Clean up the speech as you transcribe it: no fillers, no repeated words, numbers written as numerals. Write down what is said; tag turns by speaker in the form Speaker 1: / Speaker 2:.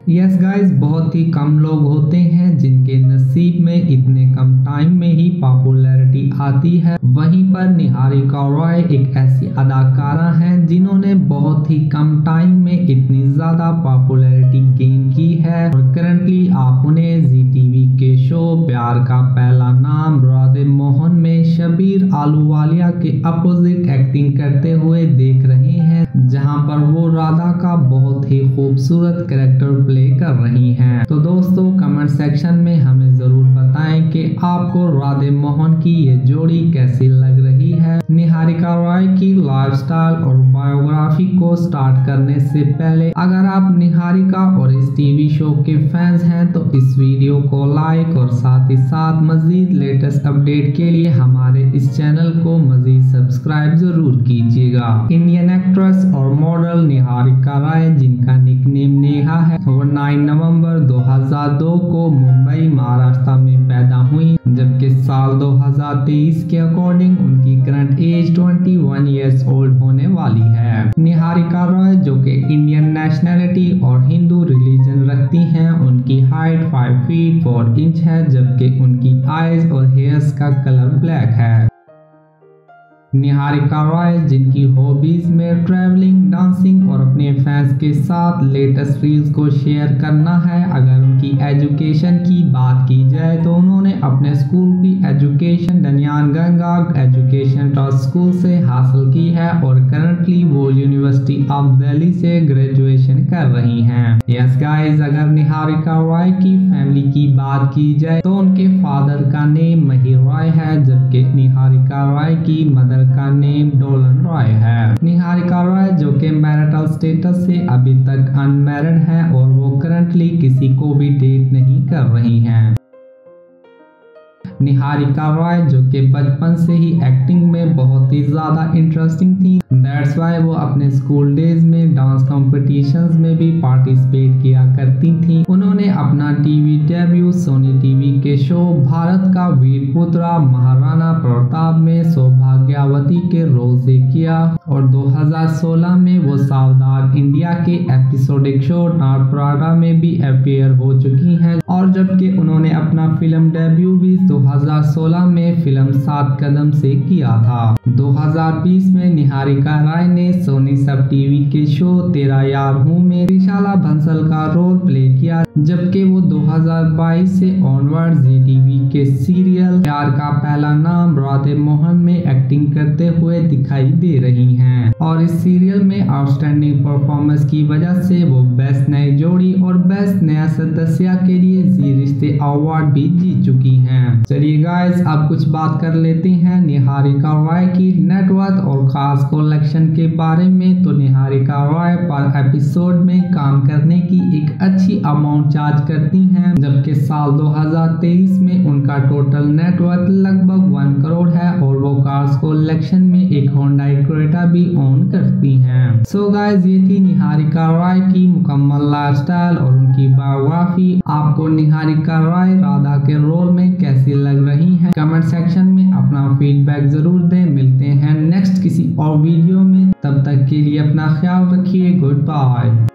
Speaker 1: Yes guys, बहुत ही कम लोग होते हैं जिनके नसीब में इतने कम टाइम में ही पॉपुलैरिटी आती है। वहीं पर निहारिका रॉय एक ऐसी अदाकारा हैं जिन्होंने बहुत ही कम टाइम में इतनी ज्यादा पॉपुलैरिटी गेन की है और करंटली आप उन्हें जी टीवी के शो प्यार का पहला नाम राधे मोहन में शबीर आलूवालिया के अपोजिट एक्टिंग करते हुए देख रहे हैं, जहां पर वो राधा का बहुत ही खूबसूरत कैरेक्टर प्ले कर रही हैं। तो दोस्तों कमेंट सेक्शन में हमें जरूर बताएं कि आपको राधे मोहन की ये जोड़ी कैसी लग रही है। निहारिका रॉय की लाइफस्टाइल और बायोग्राफी को स्टार्ट करने से पहले अगर आप निहारिका और इस टीवी शो के फैंस हैं तो इस वीडियो को लाइक और साथ ही साथ मजीद लेटेस्ट अपडेट के लिए हमारे इस चैनल को मजीद सब्सक्राइब जरूर कीजिएगा। इंडियन एक्ट्रेस और मॉडल निहारिका रॉय, जिनका निकनेम नेहा है, वो 9 नवंबर 2002 को मुंबई महाराष्ट्र में पैदा हुई, जबकि साल 2023 के अकॉर्डिंग उनकी करंट एज 21 इयर्स ओल्ड होने वाली है। निहारिका रॉय जो कि इंडियन नेशनैलिटी और हिंदू रिलीजन रखती हैं, उनकी हाइट 5 फीट 4 इंच है, जबकि उनकी आईज और हेयर्स का कलर ब्लैक है। निहारिका रॉय जिनकी हॉबीज में ट्रैवलिंग, डांसिंग और अपने फैंस के साथ लेटेस्ट रील्स को शेयर करना है। अगर उनकी एजुकेशन की बात की जाए तो उन्होंने अपने स्कूल की एजुकेशन दनियान गंगा एजुकेशन ट्रस्ट स्कूल से हासिल की है और करंटली वो यूनिवर्सिटी ऑफ दिल्ली से ग्रेजुएशन कर रही हैं। यस गाइस, अगर निहारिका रॉय की फैमिली की बात की जाए तो उनके फादर का नेम महिर रॉय है, जबकि निहारिका रॉय की मदर का नेम डोलन रॉय है। निहारिका रॉय जो कि मैरिटल स्टेटस से अभी तक अनमैरिड है और वो करंटली किसी को भी डेट नहीं कर रही हैं। निहारिका रॉय जो कि बचपन से ही एक्टिंग में बहुत ही ज्यादा इंटरेस्टिंग थी, दैट्स वाई वो अपने स्कूल डेज में डांस कॉम्पिटिशन्स में भी पार्टिसिपेट किया करती थी। उन्होंने अपना टीवी डेब्यू सोनी टीवी के शो भारत का वीरपुत्रा महाराणा प्रताप में सौभाग्यवती के रोल से किया और 2016 में वो सावधान इंडिया के एपिसोडिक शो नाटप्राडा में भी अपीयर हो चुकी हैं और जबकि उन्होंने अपना फिल्म डेब्यू भी 2016 में फिल्म 7 कदम से किया था। 2020 में निहारिका रॉय ने सोनी सब टीवी के शो तेरा यार हूँ में त्रिशाला बंसल का रोल प्ले किया, जबकि वो 2022 से ऑनवर्ड जी टीवी के सीरियल प्यार का पहला नाम राधे मोहन में एक्टिंग करते हुए दिखाई दे रही हैं और इस सीरियल में आउटस्टैंडिंग परफॉर्मेंस की वजह से वो बेस्ट नई जोड़ी और बेस्ट नया सदस्य के लिए जी रिश्ते अवार्ड भी जीत चुकी हैं। चलिए गाइस, अब कुछ बात कर लेते हैं निहारिका रॉय की नेटवर्थ और खास कलेक्शन के बारे में। तो निहारिका रॉय पर एपिसोड में काम करने की एक अच्छी अमाउंट चार्ज करती हैं, जबकि साल 2023 में उनका टोटल नेटवर्थ लगभग 1 करोड़ है और वो कार्स कलेक्शन में एक होंडा क्रेटा भी ओन करती हैं। सो गाइस, ये थी निहारिका रॉय की मुकम्मल लाइफस्टाइल और उनकी बायोग्राफी। आपको निहारिका रॉय राधा के रोल में कैसी लग रही है? कमेंट सेक्शन में अपना फीडबैक जरूर दें। मिलते हैं नेक्स्ट किसी और वीडियो में, तब तक के लिए अपना ख्याल रखिए। Good bye.